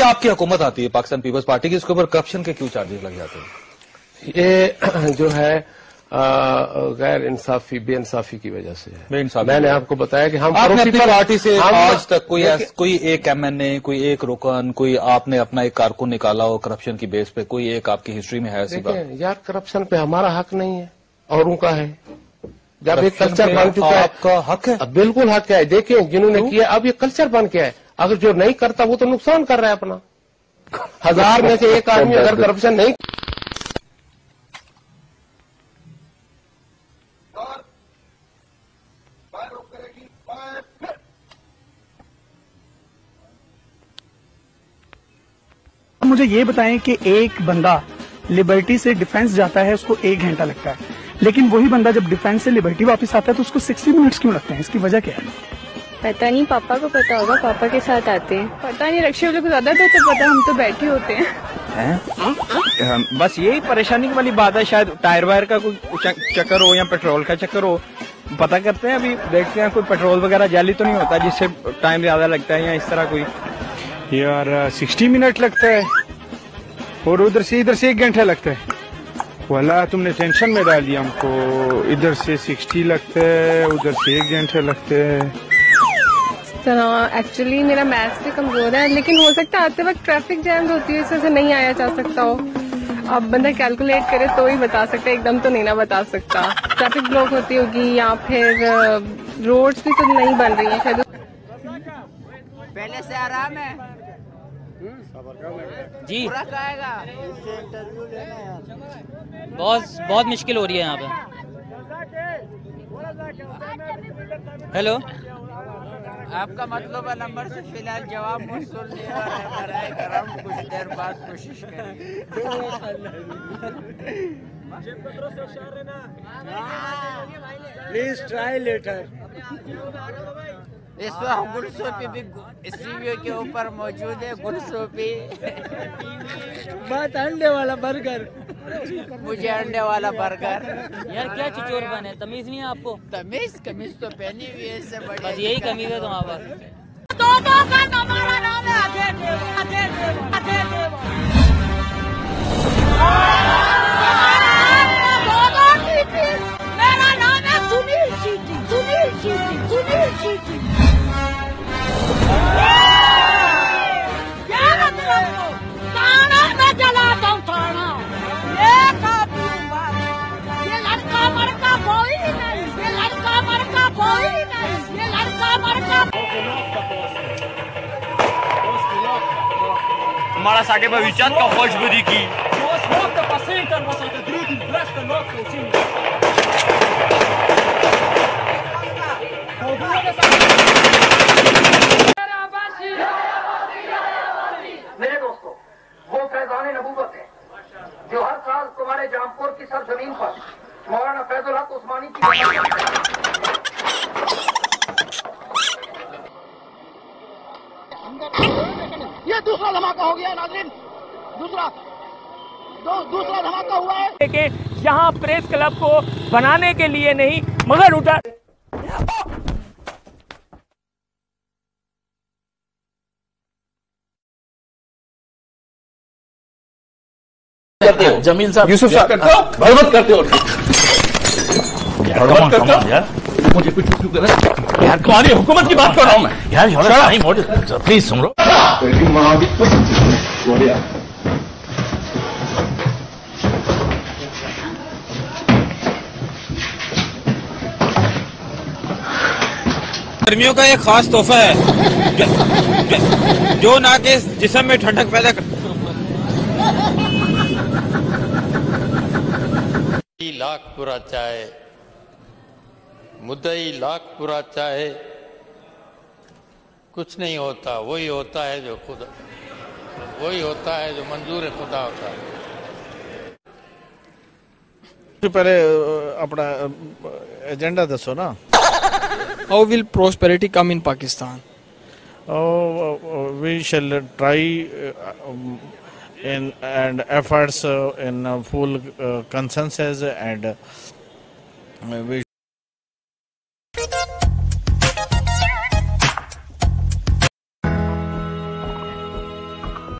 कि आपकी हुकूमत आती है पाकिस्तान पीपल्स पार्टी की, इसके ऊपर करप्शन के क्यों चार्जेस लग जाते हैं? ये जो है गैर इंसाफी बेइंसाफी की वजह से है। मैंने आपको बताया कि हम अपनी पार्टी से आज तक कोई एक MNA, कोई एक रुकन, कोई आपने अपना एक कारकुन निकाला हो करप्शन की बेस पे, कोई एक आपकी हिस्ट्री में है ऐसी बात? यार करप्शन पे हमारा हक नहीं है, औरों का है। जब एक कल्चर बन चुका है, आपका हक है, बिल्कुल हक है। देखिए जिन्होंने किया, अब ये कल्चर बन गया है। अगर जो नहीं करता वो तो नुकसान कर रहा है अपना। 1000 में से एक आदमी अगर करप्शन नहीं, मुझे ये बताएं कि एक बंदा लिबर्टी से डिफेंस जाता है, उसको 1 घंटा लगता है, लेकिन वही बंदा जब डिफेंस से लिबर्टी वापस आता है तो उसको 60 मिनट्स क्यों लगते हैं? इसकी वजह क्या है? पता नहीं, पापा को पता होगा, पापा के साथ आते हैं। पता नहीं, रक्षा वाले को ज्यादा तो पता, हम तो बैठे होते हैं। बस यही परेशानी वाली बात है, शायद टायर वायर का कोई चक्कर हो या पेट्रोल का चक्कर हो। पता करते हैं, अभी देखते हैं कोई पेट्रोल वगैरह जाली तो नहीं होता जिससे टाइम ज्यादा लगता है, या इस तरह कोई। यार 60 मिनट लगता है और उधर से इधर से 1 घंटा लगता है। वाला तुमने टेंशन में डाल दिया हमको। इधर से 60 लगता है, उधर से 1 घंटा लगता है। एक्चुअली मेरा मैथ्स भी कमजोर है, लेकिन हो सकता है आते वक्त ट्रैफिक जैम होती है, इस वजह से नहीं आया जा सकता हो। अब बंदा कैलकुलेट करे तो ही बता सकता है, एकदम तो नहीं ना बता सकता। ट्रैफिक ब्लॉक होती होगी या फिर रोड्स भी तो नहीं बन रही है शायद। पहले से आराम है जी, बहुत मुश्किल हो रही है यहाँ पे। हेलो, आपका मतलब नंबर से फिलहाल जवाब मौसूल नहीं हो रहा है, करम कुछ देर बाद कोशिश करेंगे। Please try later. इस वक्त गुलसोपी भी स्टूडियो के ऊपर मौजूद है। गुलसोपी बात अंडे वाला बर्गर, मुझे अंडे वाला बर्गर। यार क्या चिचोर बन है, तमीज नहीं है आपको? कमीज तो पहनी हुई है, इससे बड़ी बस यही कमीज है तुम्हारे पास। मेरा नाम है सुनील शीटी, सुनील शीटी, सुनील शीटी। ये लड़का मड़का कोई नहीं, ये लड़का मड़का कोई नहीं, ये लड़का मड़का। हमारा साके भविष्यात का खुशबुदी की मेरे दोस्तों, वो फैजान नबूवत है जो हर साल तुम्हारे जामपुर की सरजमीन पर मौलाना फैजुल हक उस्मानी की ये दूसरा धमाका हो गया नाज़रीन, दूसरा धमाका हुआ है कि यहाँ प्रेस क्लब को बनाने के लिए नहीं मगर उठा जमील साहब, यूसुफ साहब बर्बाद करते हो यार। मुझे कुछ यार, तुम्हारी हुकूमत की बात कर रहा हूँ मैं यार। प्लीज सुन लो। गर्मियों का एक खास तोहफा है जो ना के जिस्म में ठंडक पैदा कर। लाख पूरा चाहे, मुद्दई लाख पूरा चाहे, कुछ नहीं होता। वही होता है जो खुदा, वही होता है जो मंजूर खुदा होता है। पहले अपना एजेंडा दसो ना। How will prosperity come in Pakistan? We shall try and efforts in full consensus, and we